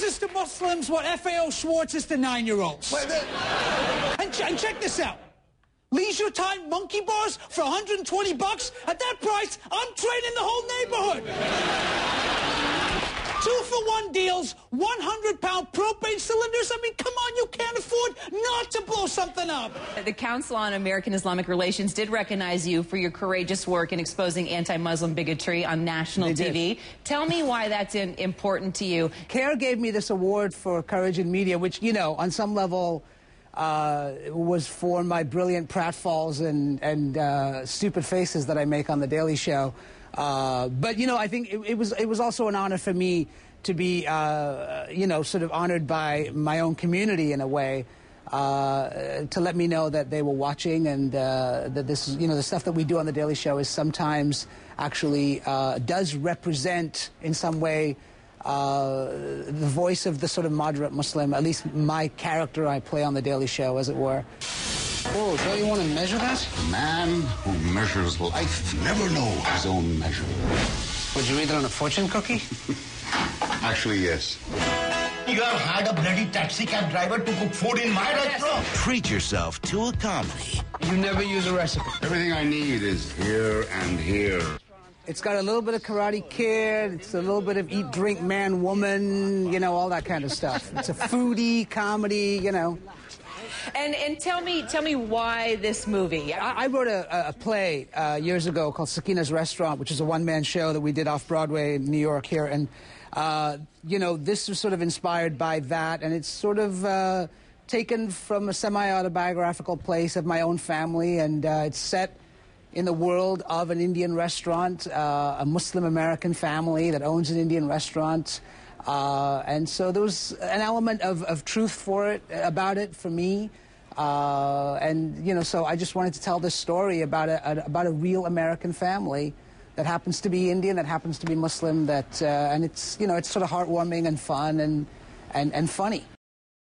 is to Muslims what FAO Schwartz is to 9-year-olds. And check this out. Leisure time monkey bars for 120 bucks? At that price, I'm trading the whole neighborhood. 2-for-1 deals, 100-pound propane cylinders. I mean, come on, you can't afford not to blow something up. The Council on American Islamic Relations did recognize you for your courageous work in exposing anti-Muslim bigotry on national TV. Tell me why that's important to you. CARE gave me this award for courage in media, which, you know, on some level was for my brilliant pratfalls and stupid faces that I make on The Daily Show. But, you know, I think it was also an honor for me to be, you know, sort of honored by my own community in a way, to let me know that they were watching and that this, you know, the stuff that we do on The Daily Show is sometimes actually does represent in some way the voice of the sort of moderate Muslim, at least my character I play on The Daily Show, as it were. Oh, don't you want to measure that? A man who measures life never knows his own measure. Would you read it on a fortune cookie? Actually, yes. You have hired a bloody taxi cab driver to cook food in my restaurant. Treat yourself to a comedy. You never use a recipe. Everything I need is here and here. It's got a little bit of Karate Kid, it's a little bit of Eat, Drink, Man, Woman, you know, all that kind of stuff. It's a foodie comedy, you know. And tell me why this movie? I wrote a play years ago called Sakina's Restaurant, which is a one-man show that we did off-Broadway in New York here. And, you know, this was sort of inspired by that. And it's sort of taken from a semi-autobiographical place of my own family. And it's set in the world of an Indian restaurant, a Muslim-American family that owns an Indian restaurant. And so there was an element of truth for it, about it for me. And, you know, so I just wanted to tell this story about a real American family that happens to be Indian, that happens to be Muslim, that, and it's, you know, it's sort of heartwarming and fun and funny.